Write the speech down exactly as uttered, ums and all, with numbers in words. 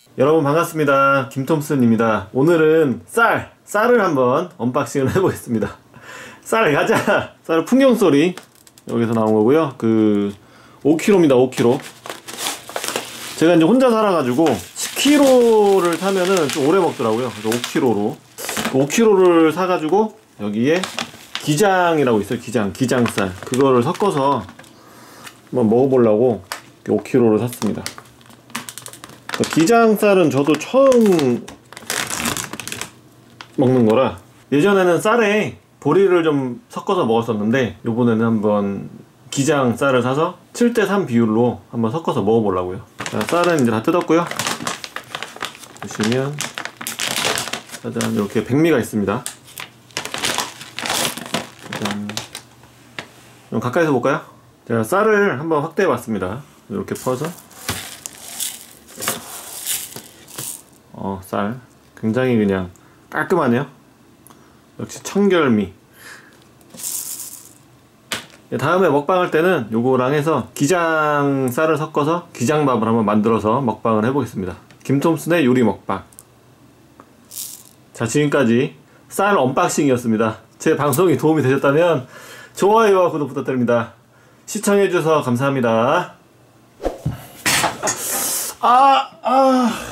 여러분 반갑습니다. 김톰슨입니다. 오늘은 쌀! 쌀을 한번 언박싱을 해보겠습니다. 쌀 가자! 쌀 풍경소리 여기서 나온 거고요. 그 오 킬로그램입니다. 오 킬로그램. 제가 이제 혼자 살아가지고 십 킬로그램를 사면은 좀 오래 먹더라고요. 그래서 오 킬로그램로 오 킬로그램를 사가지고 여기에 기장이라고 있어요. 기장, 기장쌀 그거를 섞어서 한번 먹어보려고 오 킬로그램를 샀습니다. 기장쌀은 저도 처음 먹는 거라 예전에는 쌀에 보리를 좀 섞어서 먹었었는데 요번에는 한번 기장쌀을 사서 칠 대 삼 비율로 한번 섞어서 먹어보려고요. 자, 쌀은 이제 다 뜯었고요. 보시면 짜잔 이렇게 백미가 있습니다. 짜잔. 좀 가까이서 볼까요? 제가 쌀을 한번 확대해 봤습니다. 이렇게 퍼서 어, 쌀 굉장히 그냥 깔끔하네요. 역시 청결미. 다음에 먹방할 때는 요거랑 해서 기장 쌀을 섞어서 기장밥을 한번 만들어서 먹방을 해보겠습니다. 김톰슨의 요리 먹방. 자, 지금까지 쌀 언박싱이었습니다. 제 방송이 도움이 되셨다면 좋아요와 구독 부탁드립니다. 시청해주셔서 감사합니다. 아, 아.